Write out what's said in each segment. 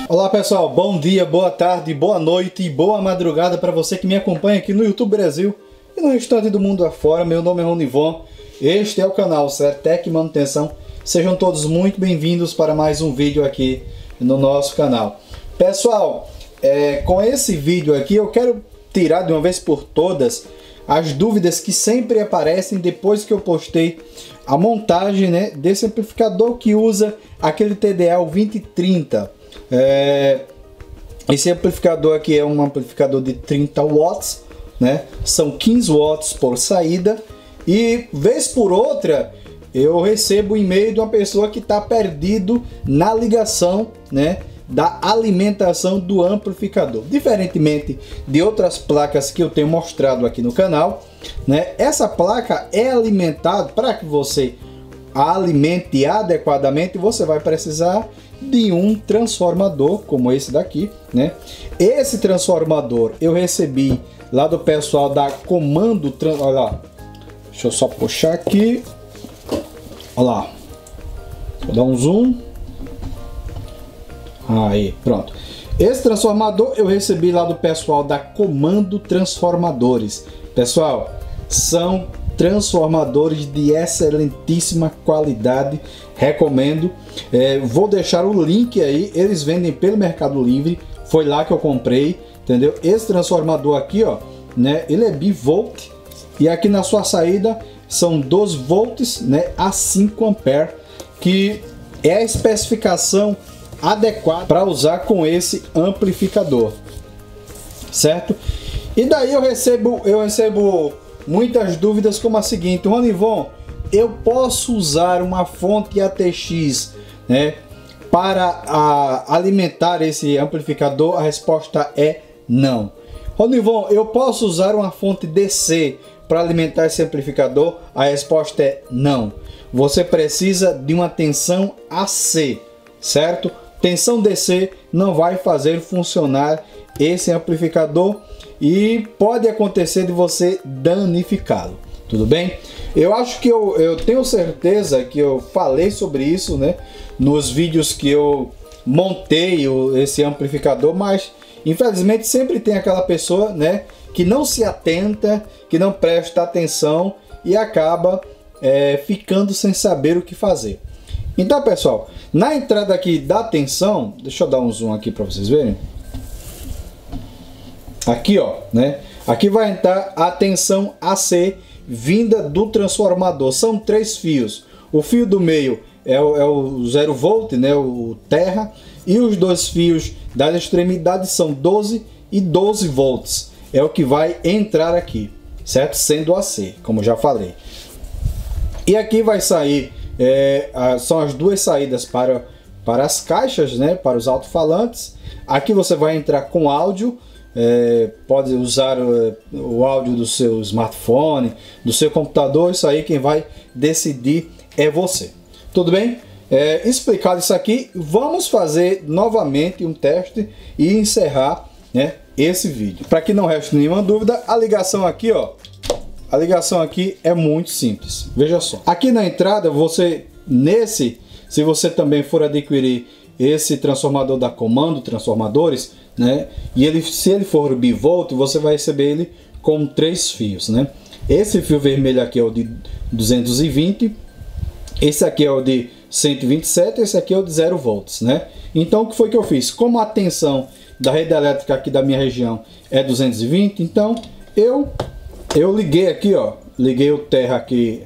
Olá pessoal, bom dia, boa tarde, boa noite e boa madrugada para você que me acompanha aqui no YouTube Brasil e no restante do mundo afora. Meu nome é Ronivon, este é o canal Sertec Manutenção. Sejam todos muito bem-vindos para mais um vídeo aqui no nosso canal. Pessoal, com esse vídeo aqui eu quero tirar de uma vez por todas as dúvidas que sempre aparecem depois que eu postei a montagem, né, desse amplificador que usa aquele TDL 2030. Esse amplificador aqui é um amplificador de 30 watts, né? São 15 watts por saída. E vez por outra eu recebo um e-mail de uma pessoa que está perdido na ligação, né, da alimentação do amplificador. Diferentemente de outras placas que eu tenho mostrado aqui no canal, né, essa placa é alimentada. Para que você a alimente adequadamente, você vai precisar de um transformador como esse daqui, né? Esse transformador eu recebi lá do pessoal da Comando. Olha lá, deixa eu só puxar aqui. Olha lá, vou dar um zoom. Aí, pronto. Esse transformador eu recebi lá do pessoal da Comando Transformadores. Pessoal, são transformadores de excelentíssima qualidade, recomendo. Vou deixar o link aí, eles vendem pelo Mercado Livre, foi lá que eu comprei, entendeu? Esse transformador aqui, ó, né, ele é bivolt e aqui na sua saída são 12 volts, né, a 5 ampere, que é a especificação adequada para usar com esse amplificador, certo? E daí eu recebo muitas dúvidas como a seguinte: Ronivon, eu posso usar uma fonte ATX, né, para alimentar esse amplificador? A resposta é não. Ronivon, eu posso usar uma fonte DC para alimentar esse amplificador? A resposta é não. Você precisa de uma tensão AC, certo? Tensão DC não vai fazer funcionar esse amplificador e pode acontecer de você danificá-lo, tudo bem? Eu acho que eu tenho certeza que eu falei sobre isso, né, nos vídeos que eu montei esse amplificador, mas infelizmente sempre tem aquela pessoa, né, que não se atenta, que não presta atenção e acaba ficando sem saber o que fazer. Então, pessoal, na entrada aqui da tensão, deixa eu dar um zoom aqui para vocês verem. Aqui, ó, né? Aqui vai entrar a tensão AC vinda do transformador. São 3 fios. O fio do meio é o 0 volt, né? O terra. E os 2 fios das extremidades são 12 e 12 volts. É o que vai entrar aqui, certo? Sendo AC, como já falei. E aqui vai sair, são as 2 saídas para as caixas, né? Para os alto-falantes. Aqui você vai entrar com áudio. Pode usar o áudio do seu smartphone, do seu computador. Isso aí quem vai decidir é você. Tudo bem? Explicado isso aqui, vamos fazer novamente um teste e encerrar, né, esse vídeo. Para que não reste nenhuma dúvida, a ligação aqui, ó, a ligação aqui é muito simples. Veja só, aqui na entrada se você também for adquirir esse transformador da Comando Transformadores, né, e se ele for bivolt, você vai receber ele com 3 fios, né? Esse fio vermelho aqui é o de 220, esse aqui é o de 127, esse aqui é o de 0 volts, né? Então o que foi que eu fiz? Como a tensão da rede elétrica aqui da minha região é 220, então eu liguei aqui, ó, liguei o terra aqui,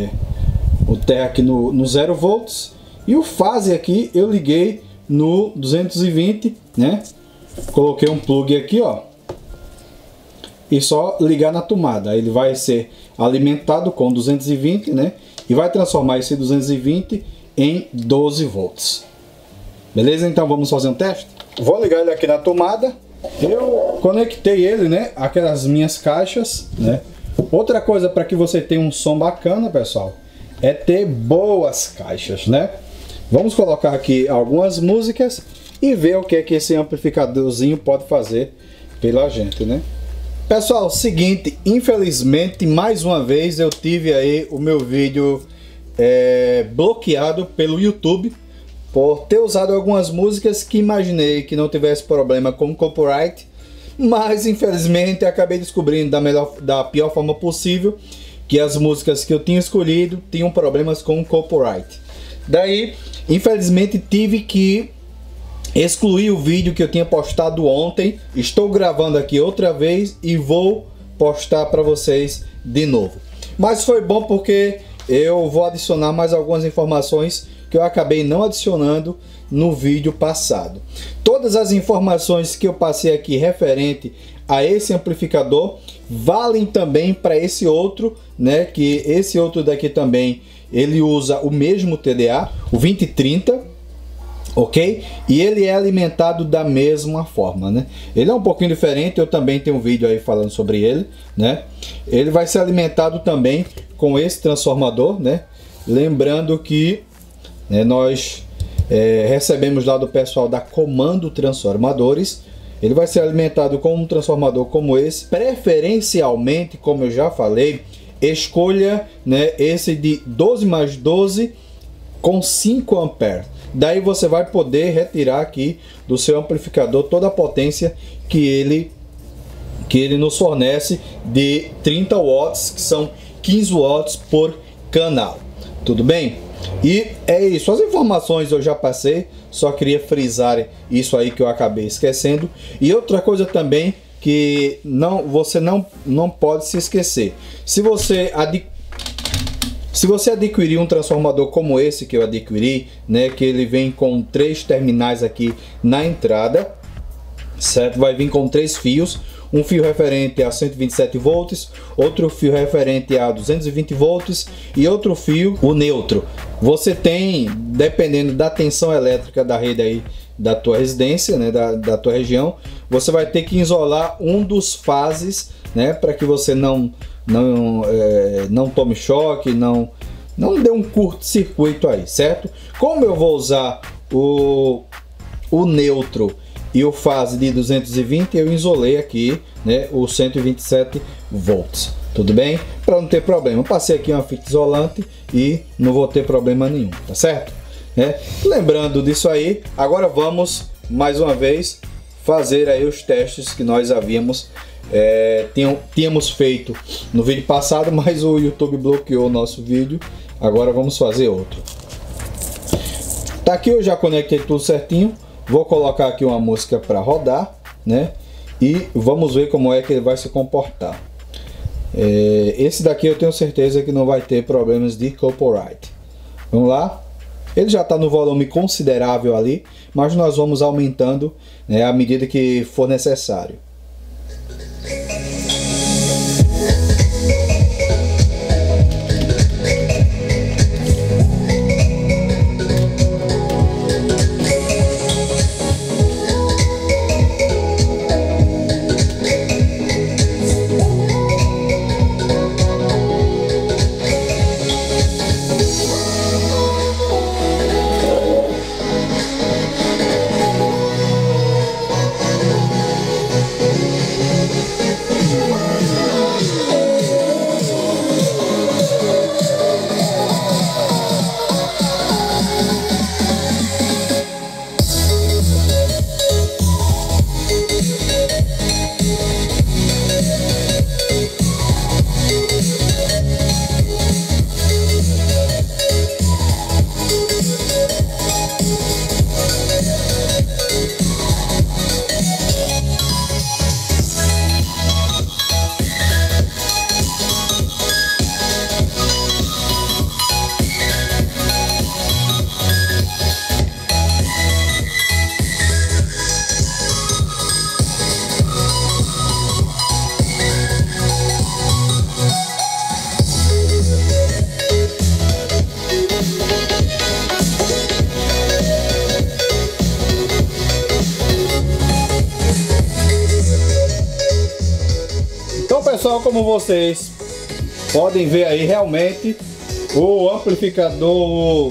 no 0 volts, e o fase aqui eu liguei no 220, né? Coloquei um plug aqui, ó, e só ligar na tomada. Aí ele vai ser alimentado com 220, né? E vai transformar esse 220 em 12 volts. Beleza? Então vamos fazer um teste? Vou ligar ele aqui na tomada. Eu conectei ele, né, aquelas minhas caixas, né? Outra coisa para que você tenha um som bacana, pessoal, é ter boas caixas, né? Vamos colocar aqui algumas músicas e ver o que é que esse amplificadorzinho pode fazer pela gente, né? Pessoal, seguinte, infelizmente mais uma vez eu tive aí o meu vídeo bloqueado pelo YouTube por ter usado algumas músicas que imaginei que não tivesse problema com copyright, mas infelizmente acabei descobrindo da pior forma possível que as músicas que eu tinha escolhido tinham problemas com copyright. Daí, infelizmente, tive que excluir o vídeo que eu tinha postado ontem. Estou gravando aqui outra vez e vou postar para vocês de novo. Mas foi bom porque eu vou adicionar mais algumas informações que eu acabei não adicionando no vídeo passado. Todas as informações que eu passei aqui referente a esse amplificador valem também para esse outro, né? Que esse outro daqui também ele usa o mesmo TDA, o 2030, ok? E ele é alimentado da mesma forma, né? Ele é um pouquinho diferente, eu também tenho um vídeo aí falando sobre ele, né? Ele vai ser alimentado também com esse transformador, né? Lembrando que nós recebemos lá do pessoal da Comando Transformadores. Ele vai ser alimentado com um transformador como esse. Preferencialmente, como eu já falei, escolha, né, esse de 12+12 com 5 amperes. Daí você vai poder retirar aqui do seu amplificador toda a potência que ele nos fornece de 30 watts, que são 15 watts por canal. Tudo bem? E é isso, as informações eu já passei, só queria frisar isso aí que eu acabei esquecendo. E outra coisa também que você não pode se esquecer: se você adquirir um transformador como esse que eu adquiri, né, que ele vem com 3 terminais aqui na entrada, certo? Vai vir com 3 fios. Um fio referente a 127 volts, outro fio referente a 220 volts e outro fio, o neutro. Você tem, dependendo da tensão elétrica da rede aí da tua residência, né, da tua região, você vai ter que isolar um dos fases, né, para que você não tome choque, não dê um curto-circuito aí, certo? Como eu vou usar o neutro e o fase de 220, eu isolei aqui, né, o 127 volts. Tudo bem? Para não ter problema. Eu passei aqui uma fita isolante e não vou ter problema nenhum, tá certo? Lembrando disso aí, agora vamos mais uma vez fazer aí os testes que nós havíamos tínhamos feito no vídeo passado, mas o YouTube bloqueou o nosso vídeo. Agora vamos fazer outro. Tá aqui, eu já conectei tudo certinho. Vou colocar aqui uma música para rodar, né? E vamos ver como é que ele vai se comportar. Esse daqui eu tenho certeza que não vai ter problemas de copyright. Vamos lá? Ele já está no volume considerável ali, mas nós vamos aumentando, né, à medida que for necessário. Pessoal, como vocês podem ver aí, realmente o amplificador,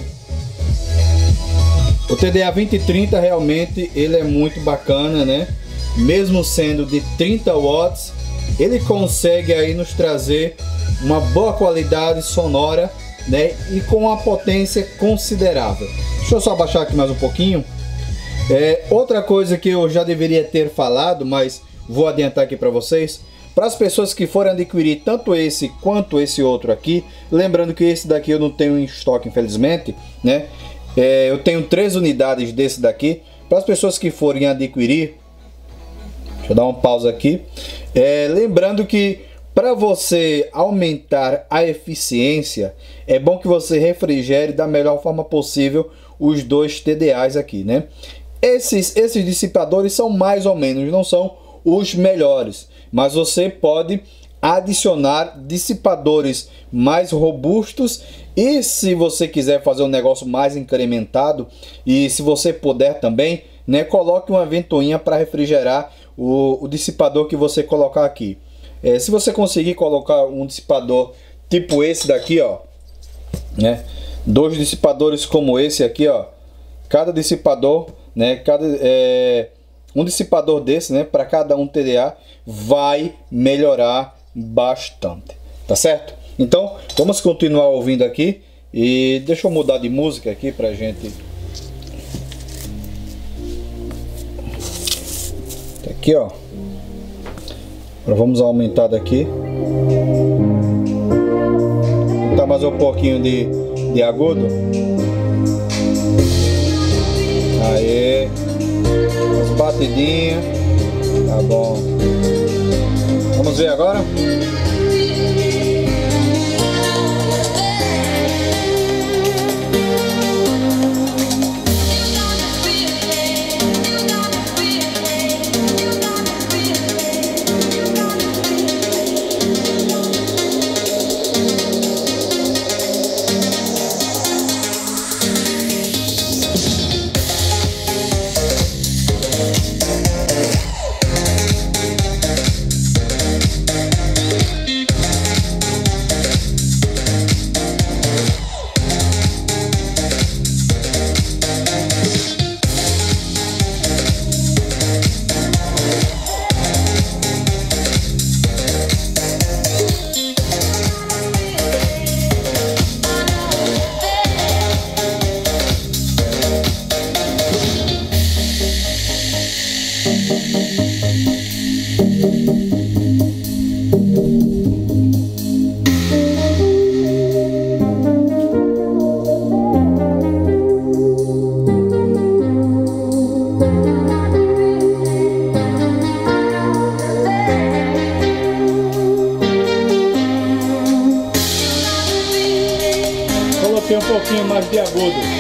o TDA 2030, realmente ele é muito bacana, né? Mesmo sendo de 30 watts, ele consegue aí nos trazer uma boa qualidade sonora, né? E com uma potência considerável. Deixa Deixa eu só abaixar aqui mais um pouquinho. Outra coisa que eu já deveria ter falado, mas vou adiantar aqui para vocês. Para as pessoas que forem adquirir tanto esse quanto esse outro aqui, lembrando que esse daqui eu não tenho em estoque, infelizmente, né? Eu tenho 3 unidades desse daqui. Para as pessoas que forem adquirir, deixa eu dar uma pausa aqui. Lembrando que para você aumentar a eficiência, é bom que você refrigere da melhor forma possível os 2 TDAs aqui, né? Esses dissipadores são mais ou menos, não são os melhores, mas você pode adicionar dissipadores mais robustos, e se você quiser fazer um negócio mais incrementado, e se você puder também, né, coloque uma ventoinha para refrigerar o dissipador que você colocar aqui. Se você conseguir colocar um dissipador tipo esse daqui, ó, né, 2 dissipadores como esse aqui, ó, cada dissipador, né, um dissipador desse, né, para cada um TDA, vai melhorar bastante, tá certo? Então vamos continuar ouvindo aqui, e deixa eu mudar de música aqui pra gente. Aqui, ó, agora vamos aumentar daqui, botar mais um pouquinho de agudo. Aí, as batidinhas, tá bom. Vamos ver agora. Coloquei um pouquinho mais de agudo.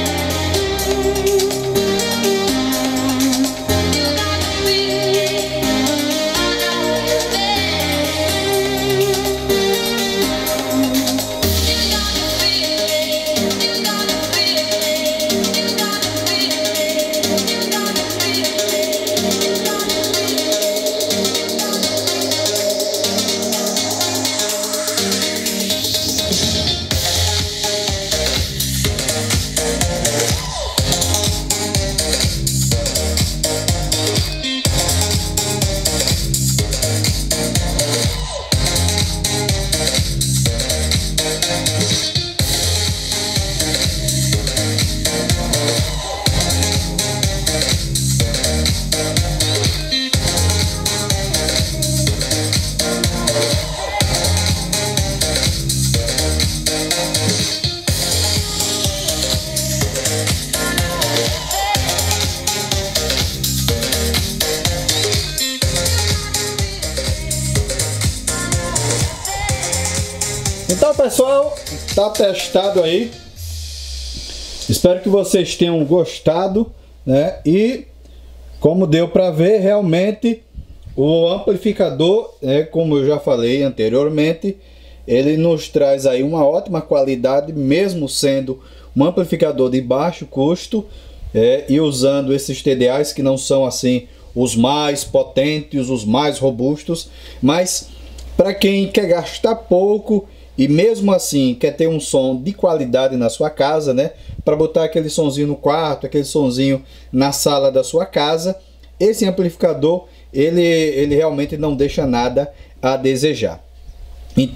Então, pessoal, tá testado aí. Espero que vocês tenham gostado, né? E como deu para ver, realmente o amplificador, como eu já falei anteriormente, ele nos traz aí uma ótima qualidade, mesmo sendo um amplificador de baixo custo, e usando esses TDAs que não são assim os mais potentes, os mais robustos, mas para quem quer gastar pouco e mesmo assim quer ter um som de qualidade na sua casa, né, para botar aquele sonzinho no quarto, aquele sonzinho na sala da sua casa, esse amplificador ele realmente não deixa nada a desejar. Então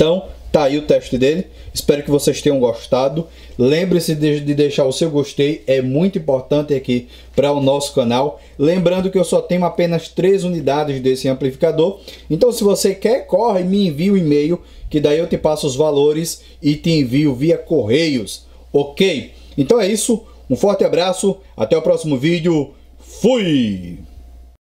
Tá aí o teste dele, espero que vocês tenham gostado. Lembre-se de deixar o seu gostei, é muito importante aqui para o nosso canal. Lembrando que eu só tenho apenas 3 unidades desse amplificador, então se você quer, corre e me envia um e-mail, que daí eu te passo os valores e te envio via correios, ok? Então é isso, um forte abraço, até o próximo vídeo, fui!